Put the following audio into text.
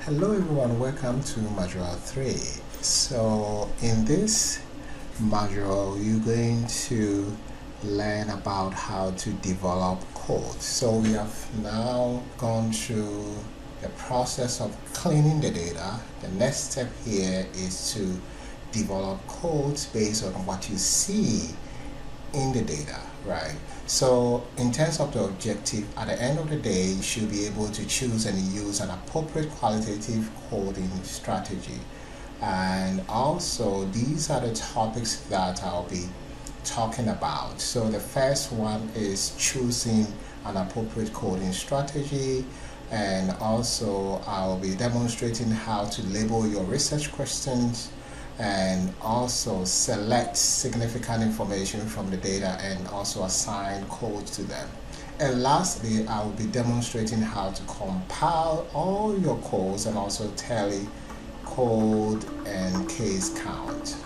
Hello everyone, welcome to module 3. So in this module you're going to learn about how to develop code. So we have now gone through the process of cleaning the data. The next step here is to develop codes based on what you see in the data, right? So in terms of the objective, at the end of the day, you should be able to choose and use an appropriate qualitative coding strategy. And also, these are the topics that I'll be talking about. So the first one is choosing an appropriate coding strategy, and also I'll be demonstrating how to label your research questions and also select significant information from the data and also assign codes to them. And lastly, I will be demonstrating how to compile all your codes and also tally code and case count.